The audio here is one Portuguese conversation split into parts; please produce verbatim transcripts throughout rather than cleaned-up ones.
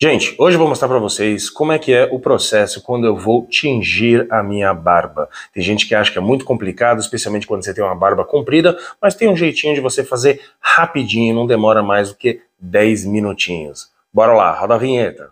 Gente, hoje eu vou mostrar para vocês como é que é o processo quando eu vou tingir a minha barba. Tem gente que acha que é muito complicado, especialmente quando você tem uma barba comprida, mas tem um jeitinho de você fazer rapidinho, não demora mais do que dez minutinhos. Bora lá, roda a vinheta.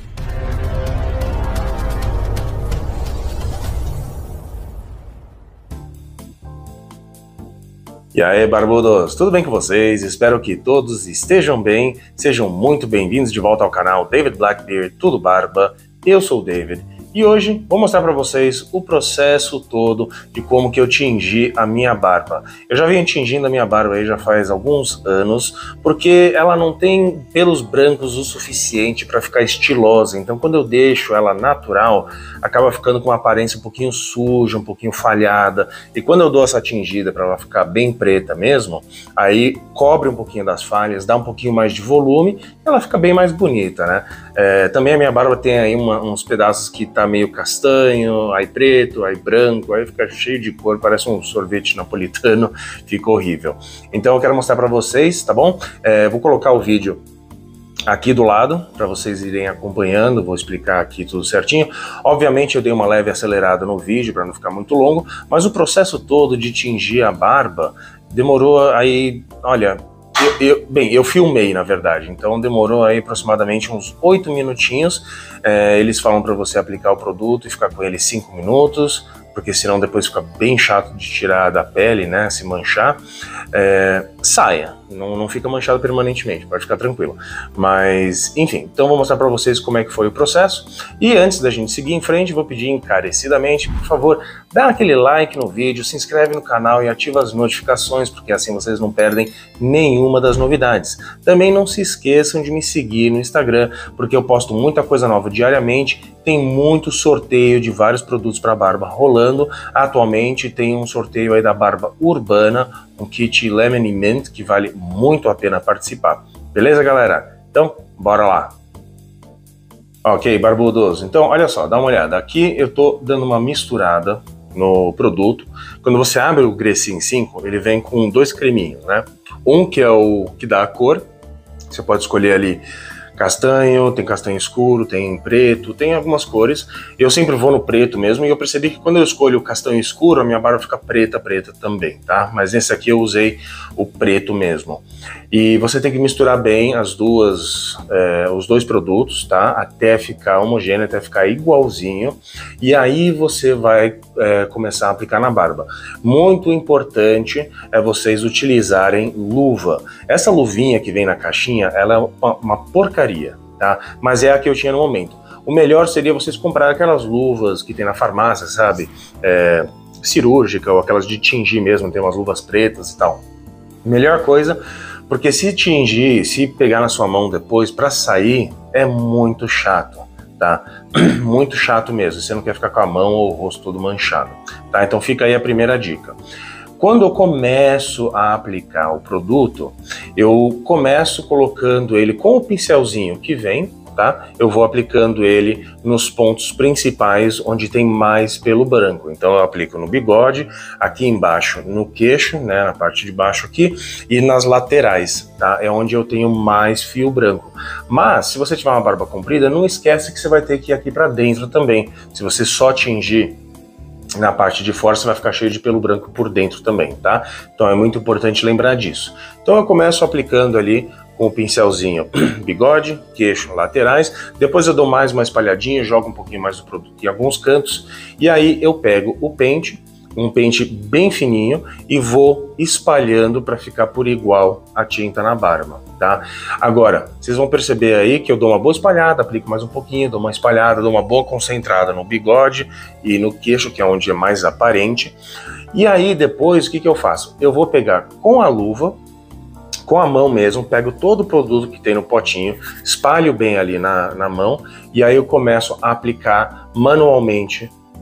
E aí, barbudos, tudo bem com vocês? Espero que todos estejam bem, sejam muito bem-vindos de volta ao canal David Blackbeard, Tudo Barba. Eu sou o David e hoje vou mostrar para vocês o processo todo de como que eu tingi a minha barba. Eu já venho tingindo a minha barba aí já faz alguns anos, porque ela não tem pelos brancos o suficiente para ficar estilosa, então quando eu deixo ela natural, acaba ficando com uma aparência um pouquinho suja, um pouquinho falhada, e quando eu dou essa tingida para ela ficar bem preta mesmo, aí cobre um pouquinho das falhas, dá um pouquinho mais de volume, e ela fica bem mais bonita, né? É, também a minha barba tem aí uma, uns pedaços que tá meio castanho, aí preto, aí branco, aí fica cheio de cor, parece um sorvete napolitano, fica horrível. Então eu quero mostrar para vocês, tá bom? É, vou colocar o vídeo aqui do lado, para vocês irem acompanhando, vou explicar aqui tudo certinho. Obviamente eu dei uma leve acelerada no vídeo para não ficar muito longo, mas o processo todo de tingir a barba demorou aí, olha, eu, eu, bem, eu filmei na verdade, então demorou aí aproximadamente uns oito minutinhos. É, eles falam para você aplicar o produto e ficar com ele cinco minutos, porque senão depois fica bem chato de tirar da pele, né, se manchar. É, saia, não, não fica manchado permanentemente, pode ficar tranquilo. Mas, enfim, então vou mostrar para vocês como é que foi o processo. E antes da gente seguir em frente, vou pedir encarecidamente, por favor, dá aquele like no vídeo, se inscreve no canal e ativa as notificações, porque assim vocês não perdem nenhuma das novidades. Também não se esqueçam de me seguir no Instagram, porque eu posto muita coisa nova diariamente, tem muito sorteio de vários produtos para barba rolando. Atualmente tem um sorteio aí da barba urbana, um kit Lemon e Mint, que vale muito a pena participar. Beleza, galera? Então, bora lá! Ok, barbudos, então olha só, dá uma olhada. Aqui eu tô dando uma misturada no produto. Quando você abre o Grecin cinco, ele vem com dois creminhos, né? Um que é o que dá a cor, você pode escolher ali castanho, tem castanho escuro, tem preto, tem algumas cores. Eu sempre vou no preto mesmo, e eu percebi que quando eu escolho o castanho escuro, a minha barba fica preta, preta também, tá? Mas nesse aqui eu usei o preto mesmo. E você tem que misturar bem as duas, é, os dois produtos, tá? Até ficar homogêneo, até ficar igualzinho. E aí você vai é, começar a aplicar na barba. Muito importante é vocês utilizarem luva. Essa luvinha que vem na caixinha, ela é uma, uma porcaria, tá? Mas é a que eu tinha no momento. O melhor seria vocês comprar aquelas luvas que tem na farmácia, sabe? É, cirúrgica, ou aquelas de tingir mesmo, tem umas luvas pretas e tal. Melhor coisa, porque se tingir, se pegar na sua mão depois para sair, é muito chato, tá? Muito chato mesmo, você não quer ficar com a mão ou o rosto todo manchado, tá? Então fica aí a primeira dica. Quando eu começo a aplicar o produto, eu começo colocando ele com o pincelzinho que vem, tá? Eu vou aplicando ele nos pontos principais onde tem mais pelo branco. Então eu aplico no bigode, aqui embaixo no queixo, né, na parte de baixo aqui, e nas laterais, tá? É onde eu tenho mais fio branco. Mas se você tiver uma barba comprida, não esquece que você vai ter que ir aqui para dentro também. Se você só tingir na parte de fora, você vai ficar cheio de pelo branco por dentro também, tá? Então é muito importante lembrar disso. Então eu começo aplicando ali com o pincelzinho bigode, queixo, laterais, depois eu dou mais uma espalhadinha, jogo um pouquinho mais do produto em alguns cantos, e aí eu pego o pente, um pente bem fininho, e vou espalhando para ficar por igual a tinta na barba, tá? Agora, vocês vão perceber aí que eu dou uma boa espalhada, aplico mais um pouquinho, dou uma espalhada, dou uma boa concentrada no bigode e no queixo, que é onde é mais aparente. E aí depois, o que que eu faço? Eu vou pegar com a luva, com a mão mesmo, pego todo o produto que tem no potinho, espalho bem ali na, na mão, e aí eu começo a aplicar manualmente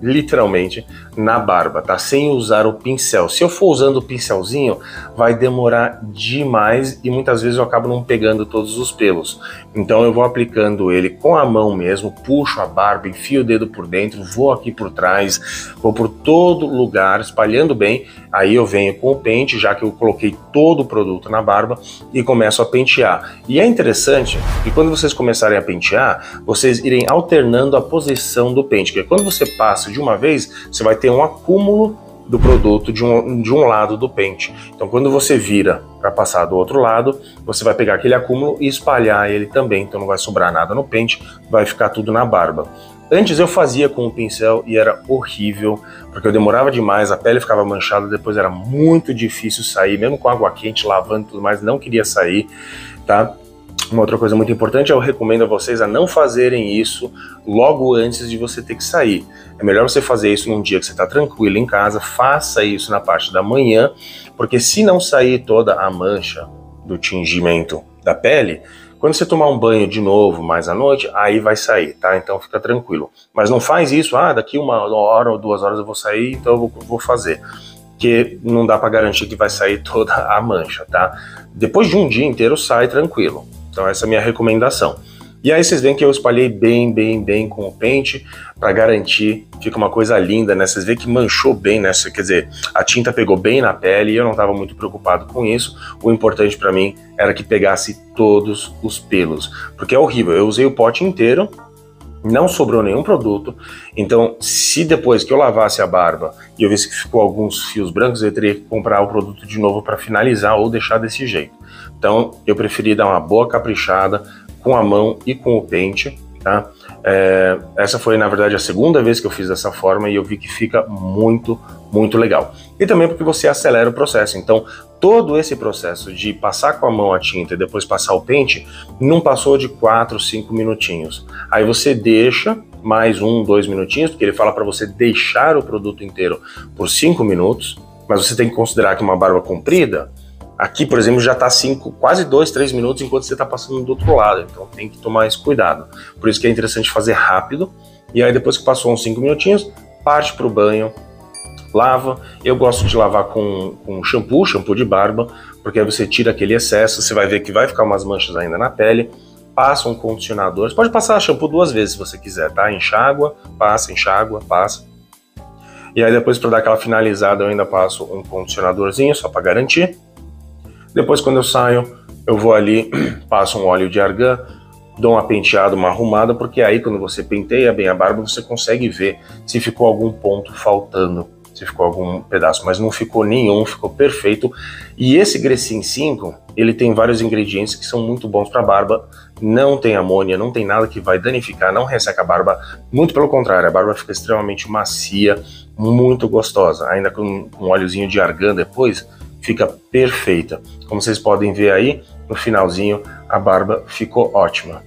literalmente na barba, tá? Sem usar o pincel. Se eu for usando o pincelzinho, vai demorar demais e muitas vezes eu acabo não pegando todos os pelos. Então eu vou aplicando ele com a mão mesmo, puxo a barba, enfio o dedo por dentro, vou aqui por trás, vou por todo lugar, espalhando bem. Aí eu venho com o pente, já que eu coloquei todo o produto na barba, e começo a pentear. E é interessante que quando vocês começarem a pentear, vocês irem alternando a posição do pente, porque quando você passa de uma vez, você vai ter um acúmulo do produto de um, de um lado do pente. Então quando você vira para passar do outro lado, você vai pegar aquele acúmulo e espalhar ele também, então não vai sobrar nada no pente, vai ficar tudo na barba. Antes eu fazia com o pincel e era horrível, porque eu demorava demais, a pele ficava manchada, depois era muito difícil sair, mesmo com água quente, lavando e tudo mais, não queria sair, tá? Uma outra coisa muito importante, eu recomendo a vocês a não fazerem isso logo antes de você ter que sair. É melhor você fazer isso num dia que você está tranquilo em casa, faça isso na parte da manhã, porque se não sair toda a mancha do tingimento da pele, quando você tomar um banho de novo mais à noite, aí vai sair, tá? Então fica tranquilo. Mas não faz isso, ah, daqui uma hora ou duas horas eu vou sair, então eu vou, vou fazer. Porque não dá para garantir que vai sair toda a mancha, tá? Depois de um dia inteiro sai tranquilo. Então essa é a minha recomendação. E aí vocês veem que eu espalhei bem, bem, bem com o pente para garantir, fica uma coisa linda, né? Vocês veem que manchou bem, né? Quer dizer, a tinta pegou bem na pele e eu não estava muito preocupado com isso. O importante para mim era que pegasse todos os pelos, porque é horrível. Eu usei o pote inteiro, não sobrou nenhum produto, então se depois que eu lavasse a barba e eu visse que ficou alguns fios brancos, eu teria que comprar o produto de novo para finalizar ou deixar desse jeito. Então eu preferi dar uma boa caprichada com a mão e com o pente, tá? É, essa foi na verdade a segunda vez que eu fiz dessa forma e eu vi que fica muito, muito legal. E também porque você acelera o processo, então todo esse processo de passar com a mão a tinta e depois passar o pente não passou de quatro, cinco minutinhos. Aí você deixa mais um, dois minutinhos, porque ele fala para você deixar o produto inteiro por cinco minutos, mas você tem que considerar que uma barba comprida, aqui, por exemplo, já está cinco, quase dois, três minutos enquanto você está passando do outro lado, então tem que tomar esse cuidado. Por isso que é interessante fazer rápido, e aí depois que passou uns cinco minutinhos, parte para o banho, lava. Eu gosto de lavar com, com shampoo, shampoo de barba, porque aí você tira aquele excesso, você vai ver que vai ficar umas manchas ainda na pele, passa um condicionador, você pode passar shampoo duas vezes se você quiser, tá? Enxágua, passa, enxágua, passa. E aí depois, para dar aquela finalizada, eu ainda passo um condicionadorzinho, só para garantir. Depois, quando eu saio, eu vou ali, passo um óleo de argan, dou uma penteada, uma arrumada, porque aí quando você penteia bem a barba, você consegue ver se ficou algum ponto faltando, se ficou algum pedaço, mas não ficou nenhum, ficou perfeito. E esse Grecin cinco, ele tem vários ingredientes que são muito bons para barba, não tem amônia, não tem nada que vai danificar, não resseca a barba, muito pelo contrário, a barba fica extremamente macia, muito gostosa, ainda com um óleozinho de argan depois, fica perfeita. Como vocês podem ver aí, no finalzinho a barba ficou ótima.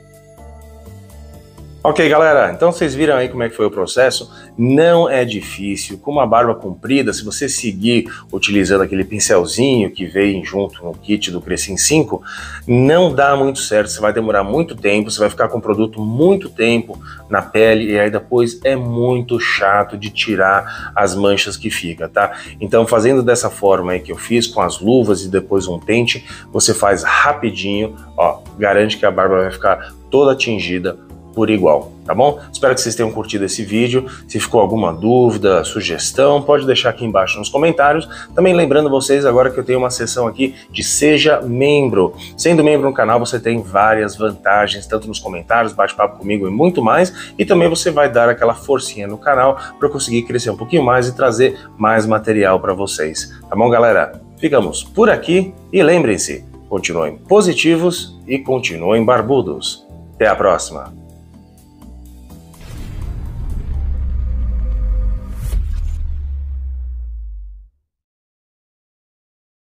Ok, galera, então vocês viram aí como é que foi o processo. Não é difícil, com uma barba comprida, se você seguir utilizando aquele pincelzinho que vem junto no kit do Grecin cinco, não dá muito certo, você vai demorar muito tempo, você vai ficar com o produto muito tempo na pele e aí depois é muito chato de tirar as manchas que fica, tá? Então fazendo dessa forma aí que eu fiz, com as luvas e depois um pente, você faz rapidinho, ó, garante que a barba vai ficar toda tingida por igual, tá bom? Espero que vocês tenham curtido esse vídeo. Se ficou alguma dúvida, sugestão, pode deixar aqui embaixo nos comentários. Também lembrando vocês agora que eu tenho uma seção aqui de Seja Membro. Sendo membro no canal, você tem várias vantagens, tanto nos comentários, bate-papo comigo e muito mais. E também você vai dar aquela forcinha no canal para eu conseguir crescer um pouquinho mais e trazer mais material para vocês. Tá bom, galera? Ficamos por aqui e lembrem-se, continuem positivos e continuem barbudos. Até a próxima!